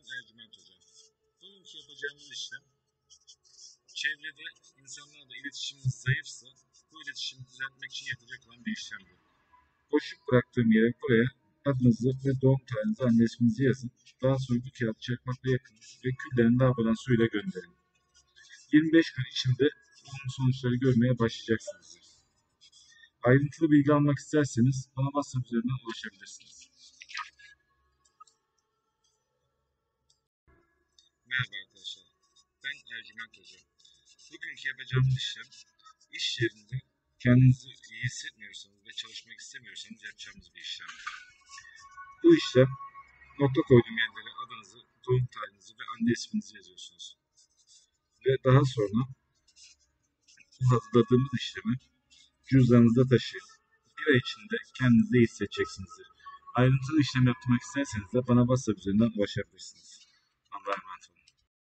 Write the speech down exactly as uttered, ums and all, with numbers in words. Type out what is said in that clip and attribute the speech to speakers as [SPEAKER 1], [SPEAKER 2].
[SPEAKER 1] Ercüment Hoca. Bugünkü yapacağımız işlem, çevrede insanlarla iletişiminiz zayıfsa bu iletişimi düzeltmek için yapacak olan bir işlemdir.
[SPEAKER 2] Boşluk bıraktığım yere buraya adınızı ve doğum tarihinizi, anne isminizi yazın. Daha sonra bu kağıdı çakmakla yakın ve küllerini lavabodan suyla gönderin. yirmi beş gün içinde olumlu sonuçları görmeye başlayacaksınız. Ayrıntılı bilgi almak isterseniz bana WhatsApp üzerinden ulaşabilirsiniz.
[SPEAKER 1] Merhaba arkadaşlar, ben Ercüment Hoca. Bugünkü yapacağımız işlem, iş yerinde kendinizi iyi hissetmiyorsanız ve çalışmak istemiyorsanız yapacağımız bir işlem.
[SPEAKER 2] Bu işlem
[SPEAKER 1] Nokta koyduğum yerlere adınızı, doğum tarihinizi ve anne isminizi yazıyorsunuz.
[SPEAKER 2] ve daha sonra bu hazırladığımız işlemi cüzdanınızda taşıyın. Bir ay içinde kendinizi iyi hissedeceksinizdir. Ayrıntılı işlem yapmak isterseniz de bana WhatsApp üzerinden ulaşabilirsiniz. Allah'a emanet olun.